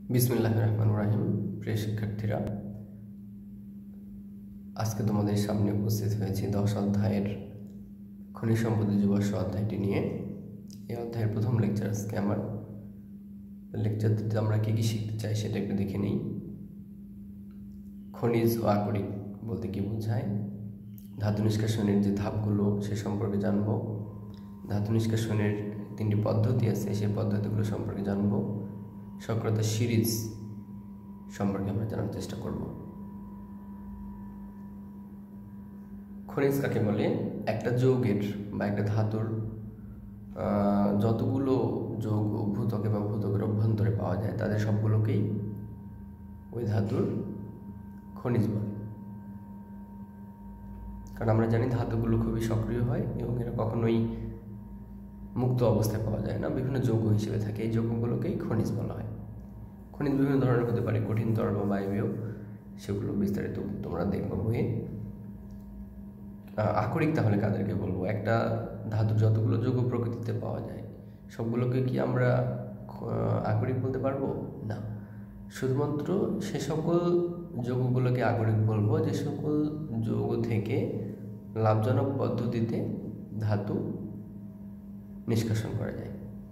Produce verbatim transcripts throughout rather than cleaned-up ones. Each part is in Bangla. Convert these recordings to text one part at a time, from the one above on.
বিসমিল্লাহির রহমানির রহিম। প্রিয় শিক্ষার্থীরা, আজকে তোমাদের সামনে উপস্থিত হয়েছি দশ অধ্যায়ের খনিজ সম্পদ জীবাশ্ম অধ্যায়টি নিয়ে। এই অধ্যায়ের প্রথম লেকচার আজকে আমার। লেকচারটিতে আমরা কী কী শিখতে চাই সেটা একটু দেখে নিই। খনিজ ও আকরিক বলতে কী বোঝায়, ধাতু নিষ্কাশনের যে ধাপগুলো সে সম্পর্কে জানব, ধাতু নিষ্কাশনের তিনটি পদ্ধতি আছে সেই পদ্ধতিগুলো সম্পর্কে জানব, সক্রিয়তার সিরিজ সম্পর্কে আমরা জানার চেষ্টা করব। খনিজ কাকে বলে? একটা যৌগের বা একটা ধাতুর যতগুলো যৌগ ভূত্বকে বা ভূত্বকের অভ্যন্তরে পাওয়া যায় তাদের সবগুলোকেই ওই ধাতুর খনিজ বলে। কারণ আমরা জানি ধাতুগুলো খুবই সক্রিয় হয় এবং এরা কখনোই মুক্ত অবস্থায় পাওয়া যায় না, বিভিন্ন যৌগ হিসেবে থাকে। এই যৌগগুলোকেই খনিজ বলা হয়। খনিজ বিভিন্ন ধরনের হতে পারে, কঠিন, তরল বা বায়বীয়, সেগুলো বিস্তারিত তোমরা দেখবো বইয়ে। আকরিক তাহলে কাদেরকে বলবো? একটা ধাতুর যতগুলো যৌগ প্রকৃতিতে পাওয়া যায় সবগুলোকে কি আমরা আকরিক বলতে পারবো? না, শুধুমাত্র সে সকল যৌগগুলোকে আকরিক বলবো যে সকল যৌগ থেকে লাভজনক পদ্ধতিতে ধাতু নিষ্কাশন করা যায়।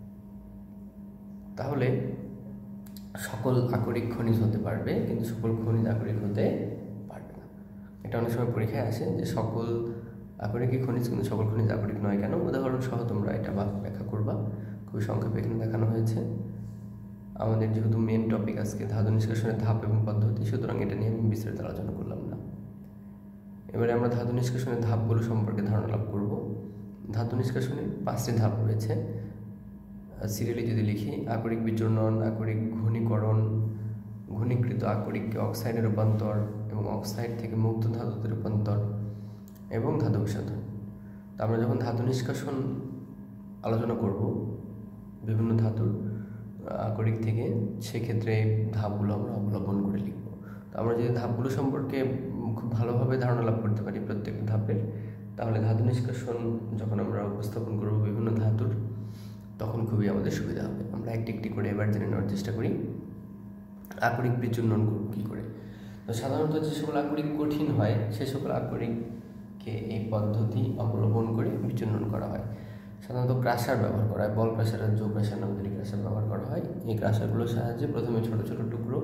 তাহলে সকল আকরিক খনিজ হতে পারবে, কিন্তু সকল খনিজ আকরিক হতে পারবে না। এটা অনেক সময় পরীক্ষায় আসে যে সকল আকরিকই খনিজ কিন্তু সকল খনিজ আকরিক নয় কেন? উদাহরণ সহ তোমরা এটা ব্যাখ্যা করবা। খুবই সংক্ষেপে এখানে দেখানো হয়েছে। আমাদের যেহেতু মেন টপিক আজকে ধাতু নিষ্কাশনের ধাপ এবং পদ্ধতি, সুতরাং এটা নিয়ে আমি বিস্তারিত আলোচনা করলাম না। এবারে আমরা ধাতু নিষ্কাশনের ধাপগুলো সম্পর্কে ধারণা লাভ করব। ধাতু নিষ্কাশনের পাঁচটি ধাপ রয়েছে। সিরিয়ালি যদি লিখি, আকরিক বিচূর্ণন, আকরিক ঘনীকরণ, ঘনীকৃত আকরিককে অক্সাইডে রূপান্তর এবং অক্সাইড থেকে মুক্ত ধাতুতে রূপান্তর এবং ধাতু বিশোধন। তো আমরা যখন ধাতু নিষ্কাশন আলোচনা করব বিভিন্ন ধাতুর আকরিক থেকে, সেক্ষেত্রে এই ধাপগুলো আমরা অবলম্বন করে লিখব। তো আমরা যদি ধাপগুলো সম্পর্কে খুব ভালোভাবে ধারণা লাভ করতে পারি প্রত্যেকটা ধাপের, তাহলে ধাতু নিষ্কাশন যখন আমরা উপস্থাপন করব বিভিন্ন ধাতুর, তখন খুবই আমাদের সুবিধা হবে। আমরা একটি একটি করে এবার জেনে নেওয়ার চেষ্টা করি আকরিক বিচূর্ণন করব কী করে। তো সাধারণত যে সকল আকরিক কঠিন হয় সে সকল আকরিককে এই পদ্ধতি অবলম্বন করে বিচূর্ণন করা হয়। সাধারণত ক্রাশার ব্যবহার করা হয়, বল ক্রাশার আর জো ক্রাশার নামে দুটি ক্রাশার ব্যবহার করা হয়। এই ক্রাশারগুলোর সাহায্যে প্রথমে ছোট ছোট টুকরো,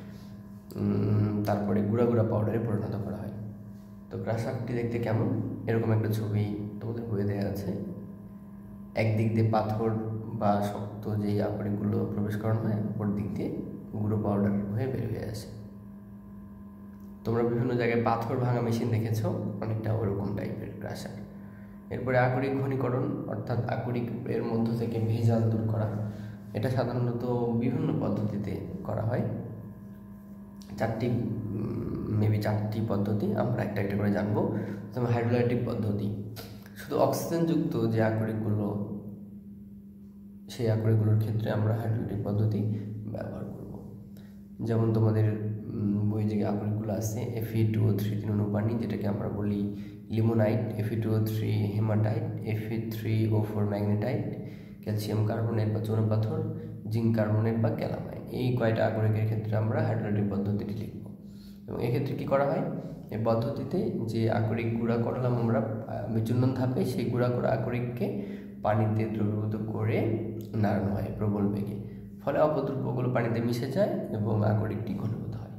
তারপরে গুঁড়া গুঁড়া পাউডারে পরিণত করা হয়। তো ক্রাশারটি দেখতে কেমন? এরকম একটা ছবি তোমাদের বইয়ে দেওয়া আছে। একদিক দিয়ে পাথর বা শক্ত যেই আকরিকগুলো প্রবেশ করানো হয়, অপর দিক দিয়ে গুঁড়ো পাউডার হয়ে বের হয়ে আসে। তোমরা বিভিন্ন জায়গায় পাথর ভাঙা মেশিন দেখেছ, অনেকটা ওরকম টাইপের ক্রাশার। এরপরে আকরিক ঘনীকরণ, অর্থাৎ আকরিক এর মধ্য থেকে ভেজাল দূর করা। এটা সাধারণত বিভিন্ন পদ্ধতিতে করা হয়। চারটি মেবি চারটি পদ্ধতি আমরা একটা একটা করে জানবো। প্রথমে হাইড্রোলাইটিক পদ্ধতি, শুধু অক্সিজেনযুক্ত যে আকরিকগুলো সেই আকরিকগুলোর ক্ষেত্রে আমরা হাইড্রোলাইটিক পদ্ধতি ব্যবহার করব। যেমন তোমাদের বই যে আকরিকগুলো আছে, F E two O three তিন অনুপানি, যেটাকে আমরা বলি limonite, F E two O three hematite, F E three O four magnetite, calcium carbonate বা চুনাপাথর, জিঙ্ক কার্বনেট বা ক্যালামাইন। এই কয়টা আকরিকের ক্ষেত্রে আমরা হাইড্রোলাইটিক পদ্ধতিটি লিখব। এবং এক্ষেত্রে কী করা হয়? এই পদ্ধতিতে যে আকরিক গুঁড়া করলাম আমরা বিচূর্ণন ধাপে, সেই গুঁড়া করা আকরিককে পানিতে দ্রবীভূত করে নাড়ানো হয় প্রবল বেগে। ফলে অপদ্রব্যগুলো পানিতে মিশে যায় এবং আকরিকটি ঘনীভূত হয়।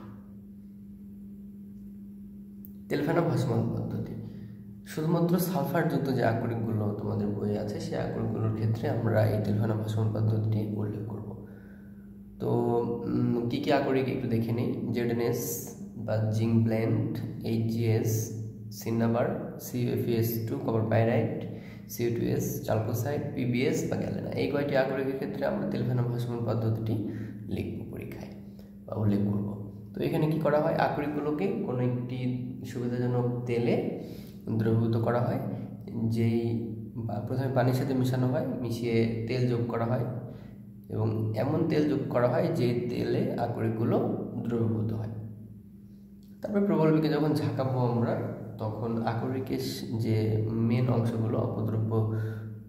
তেলফেনা ভাসমান পদ্ধতি, শুধুমাত্র সালফারযুক্ত যে আকরিকগুলো তোমাদের বইয়ে আছে সেই আকরিকগুলোর ক্ষেত্রে আমরা এই তেলফেনা ভাসমান পদ্ধতিটি উল্লেখ করব। তো কী কী আকরিক একটু দেখে নিই। জেডএনএস বা zinc blende, HgS, cinnabar, CFS two, copper pyrite, CO two S, chalcocite, PbS বা গ্যালেনা। এই কয়টি আকরিকের ক্ষেত্রে আমরা তেলফেনা ভাসমান পদ্ধতিটি লিখব পরীক্ষায় বা উল্লেখ করব। তো এখানে কি করা হয়? আকরিকগুলোকে কোনো একটি সুবিধাজনক তেলে দ্রবীভূত করা হয়, যেই প্রথমে পানির সাথে মেশানো হয়, মিশিয়ে তেল যোগ করা হয় এবং এমন তেল যোগ করা হয় যে তেলে আকরিকগুলো দ্রবীভূত হয়। তারপরে প্রবল বেগে যখন ঝাঁকাবো আমরা, তখন আকরিকের যে মেন অংশগুলো, অপদ্রব্য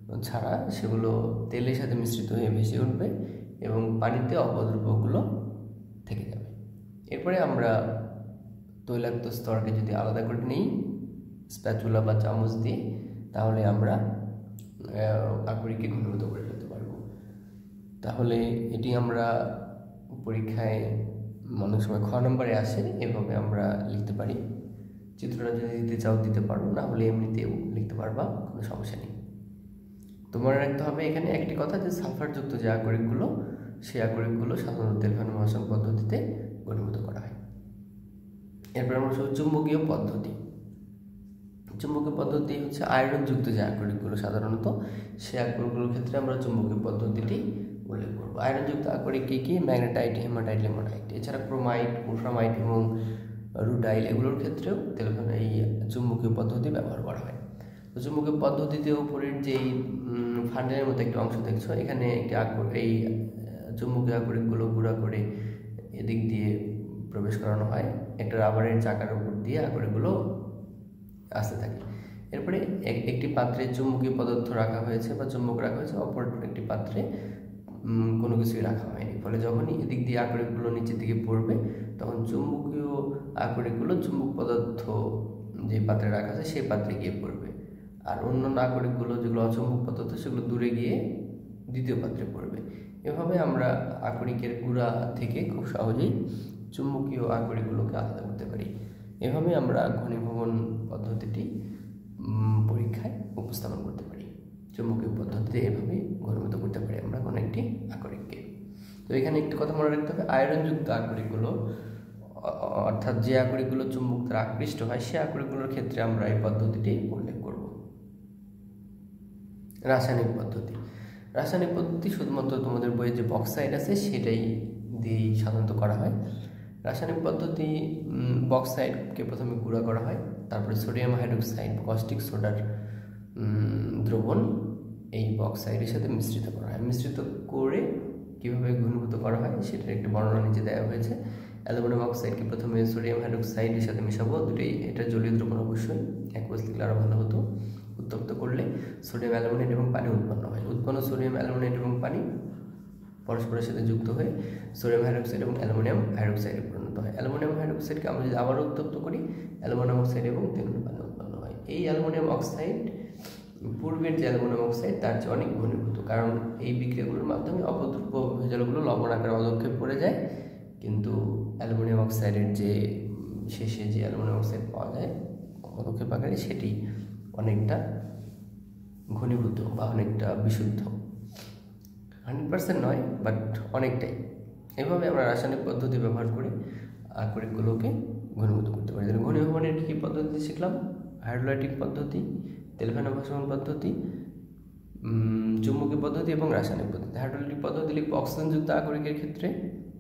ছাড়া সেগুলো তেলের সাথে মিশ্রিত হয়ে ভেসে উঠবে এবং পানিতে অপদ্রব্যগুলো থেকে যাবে। এরপরে আমরা তৈলাক্ত স্তরকে যদি আলাদা করে নিই স্প্যাচুলা বা চামচ দিয়ে, তাহলে আমরা আকরিককে ঘনীভূত করে ফেলতে পারবো। তাহলে এটি আমরা পরীক্ষায় অনেক সময় খ নম্বরে আসে, এভাবে আমরা লিখতে পারি। চিত্রটা যদি দিতে চাও দিতে পারো, না হলে এমনিতেও লিখতে পারবা, কোনো সমস্যা নেই। তো মনে রাখতে হবে এখানে একটি কথা যে সালফারযুক্ত যে আকরিকগুলো, সেই আকরিকগুলো সাধারণত তেলঘন মহাসং পদ্ধতিতে ঘনীভূত করা হয়। এরপর আমরা চুম্বকীয় পদ্ধতি। চুম্বকীয় পদ্ধতি হচ্ছে আয়রনযুক্ত যে আকরিকগুলো সাধারণত, সেই আকরিকগুলোর ক্ষেত্রে আমরা চুম্বকীয় পদ্ধতিটি উল্লেখ করব। আয়রনযুক্ত আকরিক কী কী? Magnetite, hematite, limonite. এছাড়া ক্রোমাইট, উলফ্রামাইট এবং রুটাইল এগুলোর ক্ষেত্রেও তেলঘন এই চুম্বকীয় পদ্ধতি ব্যবহার করা হয়। তো চুম্বকীয় পদ্ধতিতে উপরের যেই ফান্ডের মতো একটা অংশ দেখছো, এখানে একটি আকর এই চুম্বকীয় আকরিকগুলো গুঁড়া করে এদিক দিয়ে প্রবেশ করানো হয়, একটা রাবারের চাকার উপর দিয়ে আকরিকগুলো আসতে থাকে। এরপরে একটি পাত্রে চুম্বকীয় পদার্থ রাখা হয়েছে বা চুম্বক রাখা হয়েছে, অপর একটি পাত্রে কোনো কিছুই রাখা হয়নি, ফলে যখনই এদিক দিয়ে আকরিকগুলো নিচের দিকে পড়বে তখন চুম্বকীয় আকরিকগুলো চুম্বক পদার্থ যে পাত্রে রাখা আছে সেই পাত্রে গিয়ে পড়বে, আর অন্যান্য আকরিকগুলো যেগুলো অচুম্বক পদার্থ সেগুলো দূরে গিয়ে দ্বিতীয় পাত্রে পড়বে। এভাবে আমরা আকরিকের গুঁড়া থেকে খুব সহজেই চুম্বকীয় আকরিকগুলোকে আলাদা করতে পারি। এভাবে আমরা ঘনীভবন পদ্ধতিটি পরীক্ষায় উপস্থাপন করতে পারি। চুম্বকীয় পদ্ধতিতে এভাবে ঘনীভূত করতে পারি আমরা কোনো একটি আকরিককে। তো এখানে একটি কথা মনে রাখতে হবে, আয়রনযুক্ত আকরিকগুলো অর্থাৎ যে আকরিকগুলো চুম্বক দ্বারা আকৃষ্ট হয় সে আকরিকগুলোর ক্ষেত্রে আমরা এই পদ্ধতিটি উল্লেখ করব। রাসায়নিক পদ্ধতি। রাসায়নিক পদ্ধতি শুধুমাত্র তোমাদের বইয়ে যে বক্সাইড আছে সেটাই দিয়েই সাধারণত করা হয়। রাসায়নিক পদ্ধতি বক্সাইডকে প্রথমে গুঁড়া করা হয়, তারপরে সোডিয়াম হাইড্রোক্সাইড কস্টিক সোডার দ্রবণ এই বক্সাইডের সাথে মিশ্রিত করা হয়। মিশ্রিত করে কীভাবে ঘনীভূত করা হয় সেটার একটি বর্ণনা নিচে দেওয়া হয়েছে। অ্যালুমিনিয়াম অক্সাইডকে প্রথমে সোডিয়াম হাইড্রোক্সাইডের সাথে মেশাবো, দুটোই এটা জলীয় দ্রবণ অবশ্যই, একোয়াস লিখলে আরও ভালো হতো। উত্তপ্ত করলে সোডিয়াম অ্যালুমিনেট এবং পানি উৎপন্ন হয়। উৎপন্ন সোডিয়াম অ্যালুমিনেট এবং পানি পরস্পরের সাথে যুক্ত হয়ে সোডিয়াম হাইড্রোক্সাইড এবং অ্যালুমিনিয়াম হাইড্রোক্সাইডে পরিণত হয়। অ্যালুমিনিয়াম হাইড্রোক্সাইডকে আমরা যদি আবারও উত্তপ্ত করি, অ্যালুমিনিয়াম অক্সাইড এবং তেল পানি উৎপন্ন হয়। এই অ্যালুমিনিয়াম অক্সাইড পূর্বের যে অ্যালুমিনিয়াম অক্সাইড তার চেয়ে অনেক ঘনীভূত, কারণ এই বিক্রিয়াগুলোর মাধ্যমে অপদ্রব্য ভেজালগুলো লবণ আকারে অধক্ষেপ পড়ে যায়, কিন্তু অ্যালুমিনিয়াম অক্সাইডের যে শেষে যে অ্যালুমিনিয়াম অক্সাইড পাওয়া যায় অধক্ষেপ আকারে সেটি অনেকটা ঘনীভূত বা অনেকটা বিশুদ্ধ, হান্ড্রেড পার্সেন্ট নয় বাট অনেকটাই। এভাবে আমরা রাসায়নিক পদ্ধতি ব্যবহার করে আকরিকগুলোকে ঘনীভূত করতে পারি। ঘনীভবনের কী পদ্ধতি শিখলাম? হাইড্রোলাইটিক পদ্ধতি, তেলঘন ভাসমান পদ্ধতি, চুম্বকীয় পদ্ধতি এবং রাসায়নিক পদ্ধতি। হাইড্রোলাইটিক পদ্ধতি লিখব অক্সিজেনযুক্ত আকরিকের ক্ষেত্রে,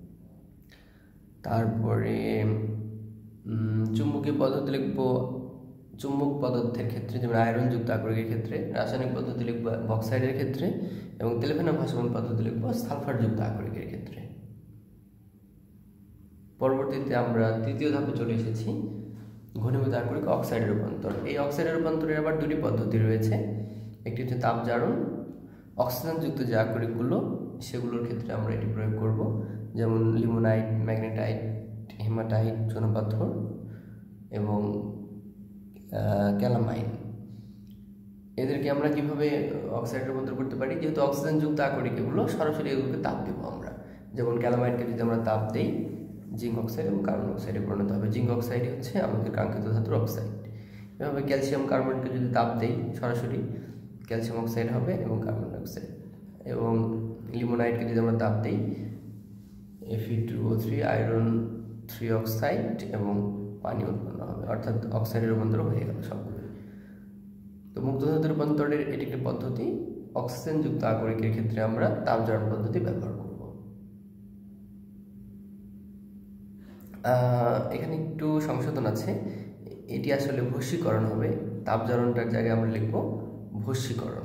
তারপরে চুম্বকীয় পদ্ধতি লিখব চুম্বক পদার্থের ক্ষেত্রে, যেমন আয়রনযুক্ত আকরিকের ক্ষেত্রে। রাসায়নিক পদ্ধতি লিখব বক্সাইডের ক্ষেত্রে, এবং তেলঘন ভাসমান পদ্ধতি লিখব সালফারযুক্ত আকরিকের ক্ষেত্রে। পরবর্তীতে আমরা তৃতীয় ধাপে চলে এসেছি, ঘনীভূত আকরিক অক্সাইডের রূপান্তর। এই অক্সাইডের রূপান্তরের আবার দুটি পদ্ধতি রয়েছে, একটি হচ্ছে তাপজারণ। অক্সিজেনযুক্ত যে আকরিকগুলো সেগুলোর ক্ষেত্রে আমরা এটি প্রয়োগ করব, যেমন লিমোনাইট, ম্যাগনেটাইট, হেমাটাইট, চুনাপাথর এবং ক্যালামাইন। এদেরকে আমরা কিভাবে অক্সাইড রূপান্তর করতে পারি? যেহেতু অক্সিজেনযুক্ত আকরিক এগুলো, সরাসরি এগুলোকে তাপ দেবো আমরা। যেমন ক্যালামাইনকে যদি আমরা তাপ দিই জিঙ্ক অক্সাইড এবং কার্বন অক্সাইডে পরিণত হবে। জিঙ্ক অক্সাইড হচ্ছে আমাদের কাঙ্ক্ষিত ধাতুর অক্সাইড। এভাবে ক্যালসিয়াম কার্বনেটকে যদি তাপ দেই সরাসরি ক্যালসিয়াম অক্সাইড হবে এবং কার্বন ডাইঅক্সাইড। এবং লিমোনাইটকে যদি আমরা তাপ দিই F E two O three iron three oxide এবং পানি উৎপন্ন হবে, অর্থাৎ অক্সাইডের রূপান্তর হয়ে গেল সবগুলো। তো মুক্ত ধাতুর রূপান্তরের এটি একটি পদ্ধতি। অক্সিজেনযুক্ত আকরিকের ক্ষেত্রে আমরা তাপজারণ পদ্ধতি ব্যবহার করব। এখানে একটু সংশোধন আছে, এটি আসলে ভস্মীকরণ হবে। তাপজারণটার জায়গায় আমরা লিখব ভস্মীকরণ,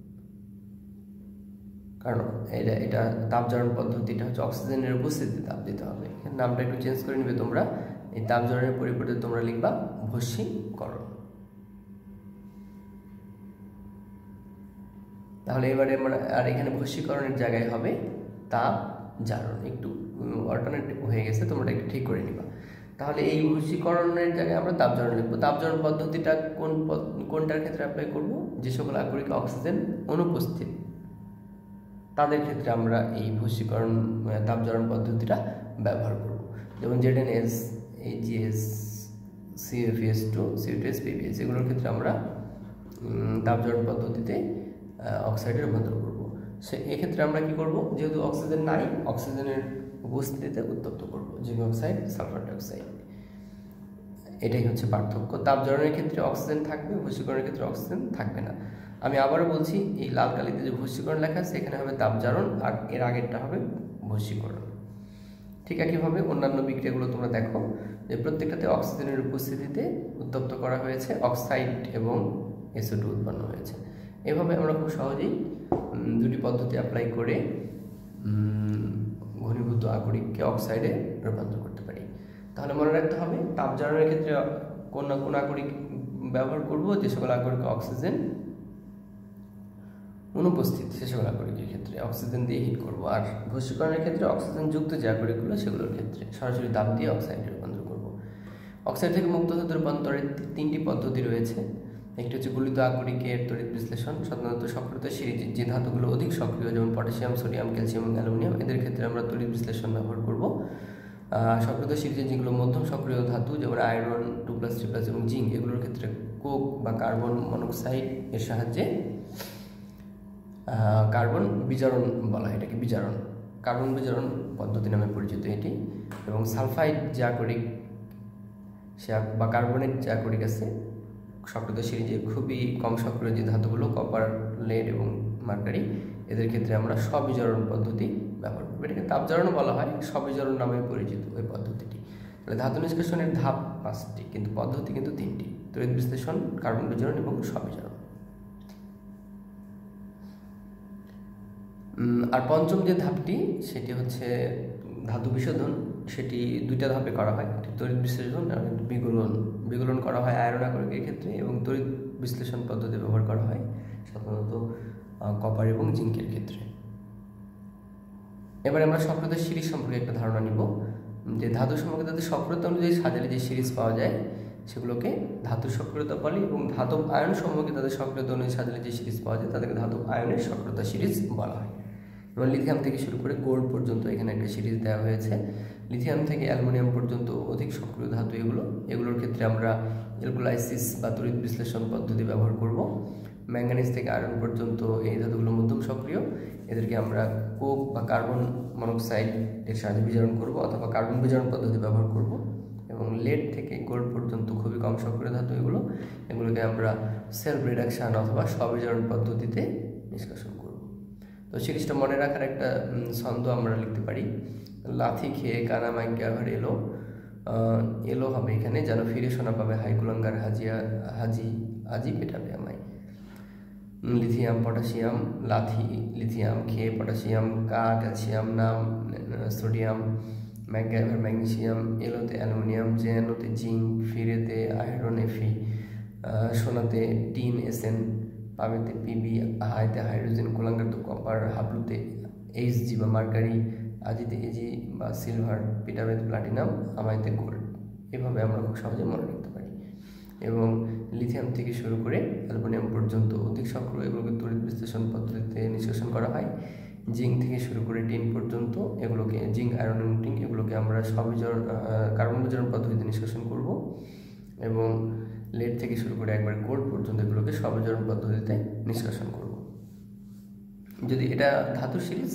কারণ এটা এটা তাপজারণ পদ্ধতিটা হচ্ছে অক্সিজেনের উপস্থিতিতে তাপ দিতে হবে। নামটা একটু চেঞ্জ করে নেবে তোমরা। এই তাপজারণের পরিবর্তে তোমরা লিখবা ভস্মীকরণ। তাহলে এবারে আমরা আর এখানে বশীকরণের জায়গায় হবে তাপ জারণ, একটু অল্টারনেটিভ হয়ে গেছে, তোমরা একটু ঠিক করে নিবা। তাহলে এই বশীকরণের জায়গায় আমরা তাপ জারণ লিখবো। তাপ জারণ পদ্ধতিটা কোন কোনটার ক্ষেত্রে অ্যাপ্লাই করব? যে সকল আকরিকে অক্সিজেন অনুপস্থিত তাদের ক্ষেত্রে আমরা এই বশীকরণ তাপ জারণ পদ্ধতিটা ব্যবহার করব। যেমন ZnS, HgS, CFS two, CUTS, PbS এগুলোর ক্ষেত্রে আমরা তাপ জারণ পদ্ধতিতে অক্সাইডে রূপান্তর করব। সে এক্ষেত্রে আমরা কি করব? যেহেতু অক্সিজেন নাই, অক্সিজেনের উপস্থিতিতে উত্তপ্ত করব, জিঙ্ক অক্সাইড, সালফার ডাইঅক্সাইড। এটাই হচ্ছে পার্থক্য। তাপ জারণের ক্ষেত্রে অক্সিজেন থাকবে, বশীকরণের ক্ষেত্রে অক্সিজেন থাকবে না। আমি আবারও বলছি, এই লাল কালিতে যে বশীকরণ লেখা আছে এখানে হবে তাপ জারণ, আর এর আগেরটা হবে বশীকরণ। ঠিক একইভাবে অন্যান্য বিক্রিয়াগুলো তোমরা দেখো যে প্রত্যেকটাতে অক্সিজেনের উপস্থিতিতে উত্তপ্ত করা হয়েছে, অক্সাইড এবং এসও টু উৎপন্ন হয়েছে। এভাবে আমরা খুব সহজেই দুটি পদ্ধতি অ্যাপ্লাই করে ঘনীভূত আকরিককে অক্সাইডে রূপান্তর করতে পারি। তাহলে মনে রাখতে হবে তাপ জারণের ক্ষেত্রে কোন না কোন আকরিক ব্যবহার করব? যে সকল আকরিকে অক্সিজেন অনুপস্থিত সে সকল আকরিকের ক্ষেত্রে অক্সিজেন দিয়ে হিট করব। আর বশীকরণের ক্ষেত্রে অক্সিজেন যুক্ত যে আকরিকগুলো সেগুলোর ক্ষেত্রে সরাসরি তাপ দিয়ে অক্সাইডে রূপান্তর করব। অক্সাইড থেকে মুক্ত ধাতু রূপান্তরের তিনটি পদ্ধতি রয়েছে। একটি হচ্ছে গলিত আকরিকের তড়িৎ বিশ্লেষণ। সাধারণত সক্রিয়তা সিরিজ যে ধাতুগুলো অধিক সক্রিয়, যেমন পটাশিয়াম, সোডিয়াম, ক্যালসিয়াম এবং অ্যালুমিনিয়াম, এদের ক্ষেত্রে আমরা তড়িৎ বিশ্লেষণ ব্যবহার করব। সক্রিয়তা সিরিজে যেগুলো মধ্যম সক্রিয় ধাতু, যেমন iron, two plus, three plus এবং জিঙ্ক, এগুলোর ক্ষেত্রে কোক বা কার্বন মনোক্সাইড এর সাহায্যে কার্বন বিজারণ বলা হয়, এটাকে বিজারণ, কার্বন বিজারণ পদ্ধতি নামে পরিচিত এটি। এবং সালফাইড যে আকরিক সে বা কার্বনেট যে আকরিক আছে সক্রিয়তা সিরিজে খুবই কম সক্রিয় যে ধাতুগুলো, কপার, লেড এবং মার্কারি, এদের ক্ষেত্রে আমরা স্ববিজারণ পদ্ধতি ব্যবহার করব। এটাকে তাপজারণও বলা হয়, স্ববিজারণ নামে পরিচিত ওই পদ্ধতিটি। তাহলে ধাতু নিষ্কাশনের ধাপ পাঁচটি, কিন্তু পদ্ধতি কিন্তু তিনটি: তড়িৎ বিশ্লেষণ, কার্বন বিজারণ এবং স্ববিজারণ। আর পঞ্চম যে ধাপটি সেটি হচ্ছে ধাতু বিশোধন। সেটি দুইটা ধাপে করা হয়, একটি তড়িৎ বিশ্লেষণ আর বিগলন। বিগলন করা হয় আয়রন আকরিকের ক্ষেত্রে এবং তড়িৎ বিশ্লেষণ পদ্ধতি ব্যবহার করা হয় সাধারণত কপার এবং জিঙ্কের ক্ষেত্রে। এবারে আমরা সক্রিয়তা সিরিজ সম্পর্কে একটা ধারণা নিব, যে ধাতু সম্পর্কে তাদের সক্রিয়তা অনুযায়ী সাজালে যে সিরিজ পাওয়া যায় সেগুলোকে ধাতু সক্রিয়তা বলি, এবং ধাতব আয়ন সম্পর্কে তাদের সক্রিয়তা অনুযায়ী সাজালে যে সিরিজ পাওয়া যায় তাদেরকে ধাতব আয়নের সক্রিয়তা সিরিজ বলা হয়। এবং লিথিয়াম থেকে শুরু করে গোল্ড পর্যন্ত এখানে একটা সিরিজ দেওয়া হয়েছে। লিথিয়াম থেকে অ্যালুমিনিয়াম পর্যন্ত অধিক সক্রিয় ধাতু এগুলো, এগুলোর ক্ষেত্রে আমরা এলকোলাইসিস বা তড়িৎ বিশ্লেষণ পদ্ধতি ব্যবহার করব। ম্যাঙ্গানিজ থেকে আয়রন পর্যন্ত এই ধাতুগুলো মধ্যম সক্রিয়, এদেরকে আমরা কোক বা কার্বন মনোক্সাইড এর সাহায্যে বিজারণ করব অথবা কার্বন বিজারণ পদ্ধতি ব্যবহার করব। এবং লেড থেকে গোল্ড পর্যন্ত খুবই কম সক্রিয় ধাতু এগুলো, এগুলোকে আমরা সেলফ রিডাকশন অথবা স্ববিজারণ পদ্ধতিতে নিষ্কাশন করব। তো সিরিজটা মনে রাখার একটা ছন্দ আমরা লিখতে পারি: লাথি খেয়ে কানা মাইকে আবার এলো, এলো হবে এখানে যেন ফিরে শোনা পাবে হাই কুলাঙ্গার হাজিয়া হাজি আজি পেটাবে আমায়। লিথিয়াম, পটাশিয়াম, লাথি লিথিয়াম, খেয়ে পটাশিয়াম, কা ক্যালসিয়াম, নাম সোডিয়াম, ম্যাগনেসিয়াম ম্যাগনেসিয়াম, এলোতে অ্যালুমিনিয়াম, জেনোতে জিঙ্ক, ফিরেতে আয়রন এফি, সোনাতে টিন এসএন, পাবেতে পিবি, হাইতে হাইড্রোজেন, কুলাঙ্গার তো কপার, হাবলুতে এইচ জি বা মার্কারি, আজিতে এজি বা সিলভার, পিটাবেতে প্লাটিনাম, আমাইতে গোল্ড। এভাবে আমরা খুব সহজে মনে রাখতে পারি। এবং লিথিয়াম থেকে শুরু করে অ্যালুমিনিয়াম পর্যন্ত অধিক সক্রিয় এগুলোকে তড়িৎ বিশ্লেষণ পদ্ধতিতে নিষ্কাশন করা হয়। জিঙ্ক থেকে শুরু করে টিন পর্যন্ত এগুলোকে জিঙ্ক, আয়রন এবং টিন এগুলোকে আমরা স্ববিজারণ কার্বন বিজারণ পদ্ধতিতে নিষ্কাশন করব। এবং লেড থেকে শুরু করে একবার গোল্ড পর্যন্ত এগুলোকে স্ববিজারণ পদ্ধতিতে নিষ্কাশন করব। যদি এটা ধাতু সিরিজ,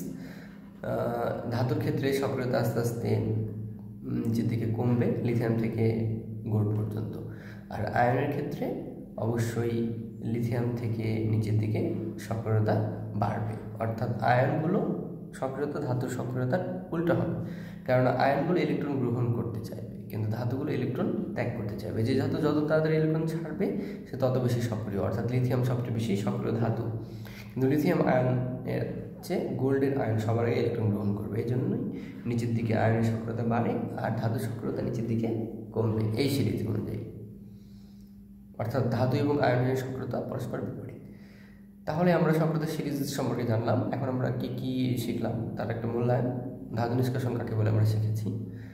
ধাতুর ক্ষেত্রে সক্রিয়তা আস্তে আস্তে নিচের দিকে কমবে লিথিয়াম থেকে গোল্ড পর্যন্ত। আর আয়নের ক্ষেত্রে অবশ্যই লিথিয়াম থেকে নিচের দিকে সক্রিয়তা বাড়বে, অর্থাৎ আয়নগুলো সক্রিয়তা ধাতুর সক্রিয়তার উল্টো হবে, কারণ আয়নগুলো ইলেকট্রন গ্রহণ করতে চাইবে কিন্তু ধাতুগুলো ইলেকট্রন ত্যাগ করতে চাইবে। যে ধাতু যত তাড়াতাড়ি ইলেকট্রন ছাড়বে সে তত বেশি সক্রিয়, অর্থাৎ লিথিয়াম সবচেয়ে বেশি সক্রিয় ধাতু। কিন্তু লিথিয়াম আয়নের চেয়ে গোল্ডের আয়ন সবার আগে ইলেকট্রন গ্রহণ করবে, এই জন্যই নিচের দিকে আয়নের সক্রিয়তা বাড়ে আর ধাতুর সক্রিয়তা নিচের দিকে কমবে এই সিরিজ অনুযায়ী। অর্থাৎ ধাতু এবং আয়নের সক্রিয়তা পরস্পর বিপরীত। তাহলে আমরা সক্রেতিস সিরিজ সম্পর্কে জানলাম। এখন আমরা কি কি শিখলাম তার একটা মূল্যায়ন। ধাতু নিষ্কাশন কাকে বলে আমরা শিখেছি।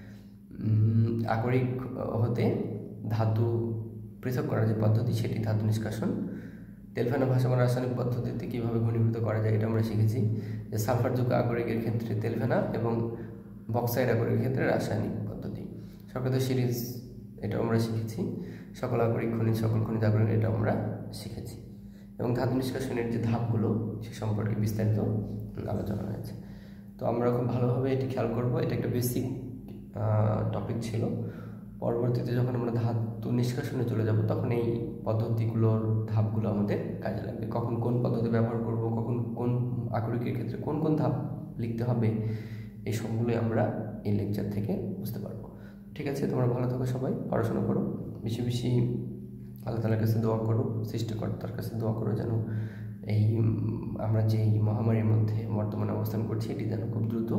আকরিক হতে ধাতু পৃথক করার যে পদ্ধতি সেটি ধাতু নিষ্কাশন। তেলফেনা ভাসমান রাসায়নিক পদ্ধতিতে কীভাবে ঘনীভূত করা যায় এটা আমরা শিখেছি। যে সালফারযুক্ত আকরিকের ক্ষেত্রে তেলফেনা এবং বক্সাইড আকরিকের ক্ষেত্রে রাসায়নিক পদ্ধতি। সক্রেতিস সিরিজ এটাও আমরা শিখেছি। সকল আকরিক খনিজ সকল খনিজ আকরিক এটাও আমরা শিখেছি এবং ধাতু নিষ্কাশনের যে ধাপগুলো সে সম্পর্কে বিস্তারিত আলোচনা হয়েছে। তো আমরা খুব ভালোভাবে এটি খেয়াল করব। এটা একটা বেসিক টপিক ছিল। পরবর্তীতে যখন আমরা ধাতু নিষ্কাশনে চলে যাব তখন এই পদ্ধতিগুলোর ধাপগুলো আমাদের কাজে লাগবে। কখন কোন পদ্ধতি ব্যবহার করব, কখন কোন আকরিকের ক্ষেত্রে কোন কোন ধাপ লিখতে হবে, এই সবগুলোই আমরা এই লেকচার থেকে বুঝতে পারবো। ঠিক আছে, তোমরা ভালো থাকো, সবাই পড়াশোনা করো, বেশি বেশি আল্লাহ তাআলার কাছে দোয়া করো, সৃষ্টিকর্তার কাছে দোয়া করো যেন এই আমরা যে মহামারীর মধ্যে বর্তমানে অবস্থান করছি এটি যেন খুব দ্রুত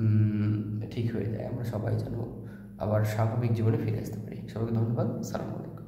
ঠিক হয়ে যায়, আমরা সবাই যেন আবার স্বাভাবিক জীবনে ফিরে আসতে পারি। সবাইকে ধন্যবাদ। আসসালামু আলাইকুম।